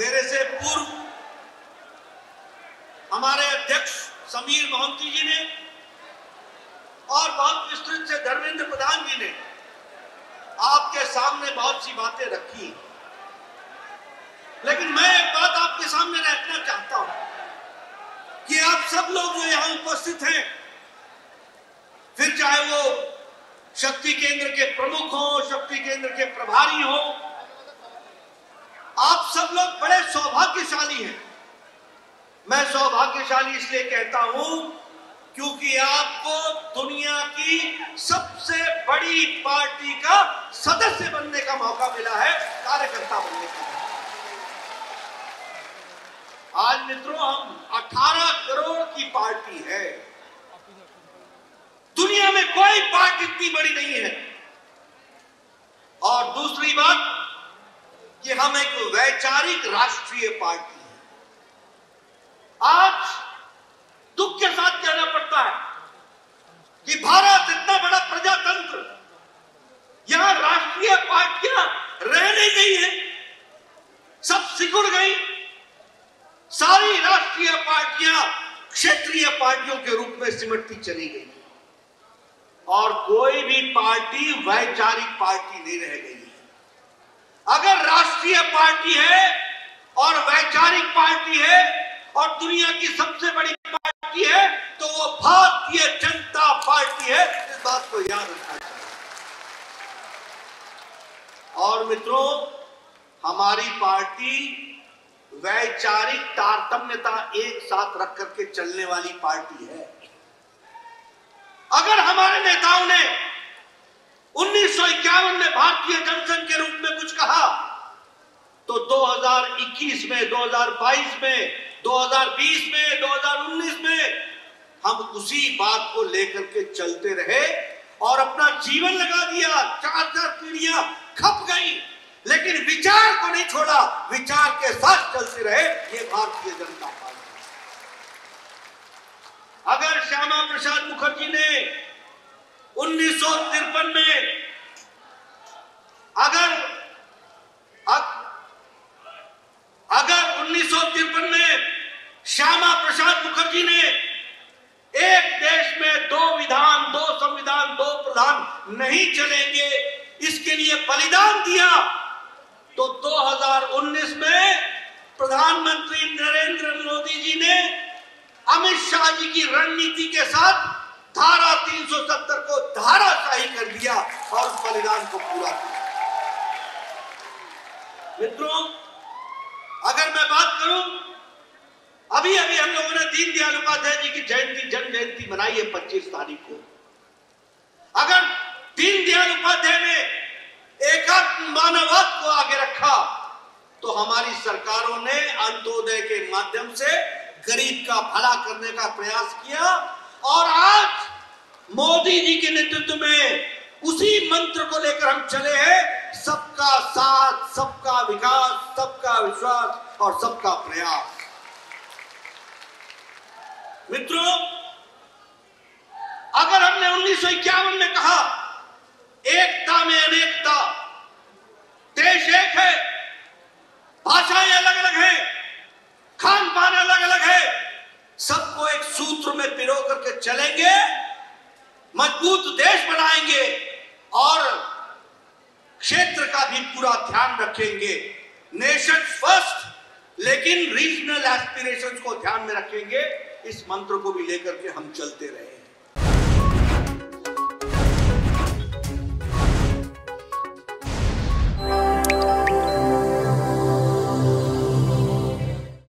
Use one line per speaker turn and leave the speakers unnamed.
मेरे से पूर्व हमारे अध्यक्ष समीर मोहंती जी ने और बहुत विस्तृत से धर्मेंद्र प्रधान जी ने आपके सामने बहुत सी बातें रखी, लेकिन मैं एक बात आपके सामने रखना चाहता हूं कि आप सब लोग जो यहां उपस्थित हैं, फिर चाहे वो शक्ति केंद्र के प्रमुख हो, शक्ति केंद्र के प्रभारी हो, आप सब लोग बड़े सौभाग्यशाली हैं। मैं सौभाग्यशाली इसलिए कहता हूं क्योंकि आपको दुनिया की सबसे बड़ी पार्टी का सदस्य बनने का मौका मिला है, कार्यकर्ता बनने का। आज मित्रों, हम 18 करोड़ की पार्टी है। दुनिया में कोई पार्टी इतनी बड़ी नहीं है। और दूसरी बात कि हम एक वैचारिक राष्ट्रीय पार्टी है। आज दुख के साथ कहना पड़ता है कि भारत इतना बड़ा प्रजातंत्र, यहां राष्ट्रीय पार्टियां रह नहीं गई है, सब सिकुड़ गई। सारी राष्ट्रीय पार्टियां क्षेत्रीय पार्टियों के रूप में सिमटती चली गई और कोई भी पार्टी वैचारिक पार्टी नहीं रह गई है। अगर राष्ट्रीय पार्टी है और वैचारिक पार्टी है और दुनिया की सबसे बड़ी पार्टी है तो वो भारतीय जनता पार्टी है। इस बात को याद रखना चाहिए। और मित्रों, हमारी पार्टी वैचारिक तारतम्यता एक साथ रख करके चलने वाली पार्टी है। अगर हमारे नेताओं ने 1951 में भारतीय जनसंघ के रूप में कुछ कहा तो 2021 में, 2022 में, 2020 में, 2019 में हम उसी बात को लेकर के चलते रहे और अपना जीवन लगा दिया। 4 पीढ़ियां खप गई, लेकिन विचार को नहीं छोड़ा, विचार के साथ चलते रहे। ये भारतीय जनता पार्टी। अगर श्यामा प्रसाद मुखर्जी ने 1953 में अगर 1953 में श्यामा प्रसाद मुखर्जी ने एक देश में 2 विधान, 2 संविधान, 2 प्रधान नहीं चलेंगे, इसके लिए बलिदान दिया, तो 2019 में प्रधानमंत्री नरेंद्र मोदी जी ने अमित शाह जी की रणनीति के साथ धारा 370 को धाराशाही कर दिया और उस बलिदान को पूरा किया। मित्रों, अगर मैं बात करूं, अभी हम लोगों ने दीनदयाल उपाध्याय जी की जन्म जयंती मनाई है 25 तारीख को। अगर दीनदयाल उपाध्याय ने एकात्म मानववाद को आगे रखा तो हमारी सरकारों ने अंत्योदय के माध्यम से गरीब का भला करने का प्रयास किया और आज मोदी जी के नेतृत्व में उसी मंत्र को लेकर हम चले हैं, सबका साथ, सबका विकास, सबका विश्वास और सबका प्रयास। मित्रों, अगर हमने 1951 में कहा एकता में अनेकता, देश एक है, भाषाएं अलग अलग हैं, खान पान अलग अलग है, सबको एक सूत्र में पिरो करके चलेंगे, मजबूत देश बनाएंगे और क्षेत्र का भी पूरा ध्यान रखेंगे। नेशन फर्स्ट लेकिन रीजनल एस्पिरेशंस को ध्यान में रखेंगे। इस मंत्र को भी लेकर के हम चलते रहे।